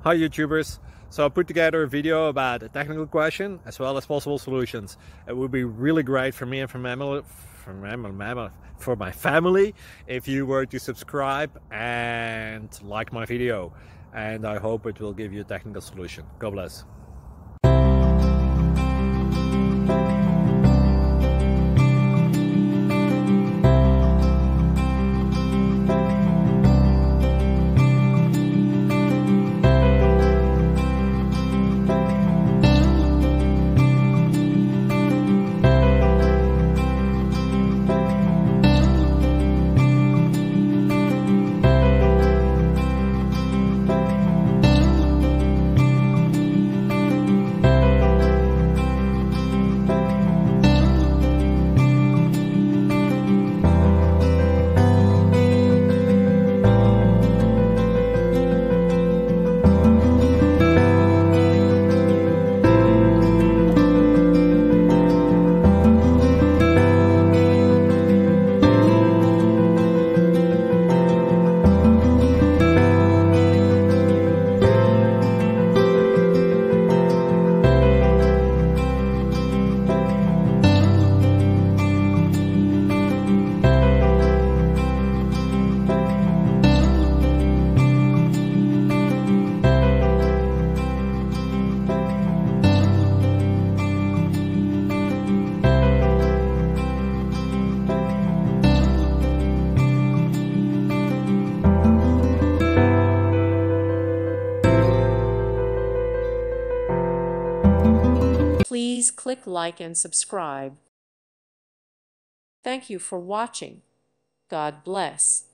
Hi YouTubers. So I put together a video about a technical question as well as possible solutions. It would be really great for me and for my family if you were to subscribe and like my video. And I hope it will give you a technical solution. God bless. Please click like and subscribe. Thank you for watching. God bless.